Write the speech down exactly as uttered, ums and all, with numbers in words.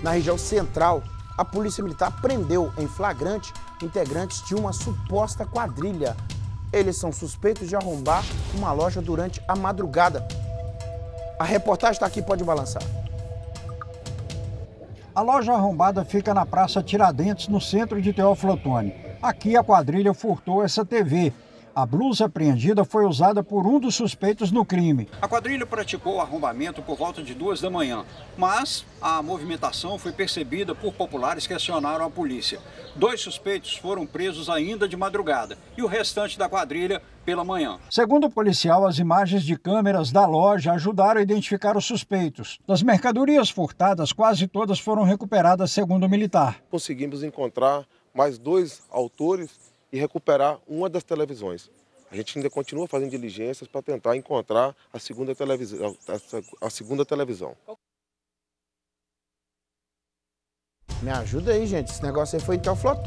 Na região central, a Polícia Militar prendeu em flagrante integrantes de uma suposta quadrilha. Eles são suspeitos de arrombar uma loja durante a madrugada. A reportagem está aqui, pode balançar. A loja arrombada fica na Praça Tiradentes, no centro de Teófilo Otoni. Aqui a quadrilha furtou essa T V. A blusa apreendida foi usada por um dos suspeitos no crime. A quadrilha praticou o arrombamento por volta de duas da manhã, mas a movimentação foi percebida por populares que acionaram a polícia. Dois suspeitos foram presos ainda de madrugada e o restante da quadrilha pela manhã. Segundo o policial, as imagens de câmeras da loja ajudaram a identificar os suspeitos. Das mercadorias furtadas, quase todas foram recuperadas, segundo o militar. Conseguimos encontrar mais dois autores e recuperar uma das televisões. A gente ainda continua fazendo diligências para tentar encontrar a segunda televisão. A segunda televisão. Me ajuda aí, gente. Esse negócio aí foi em Teófilo Otoni.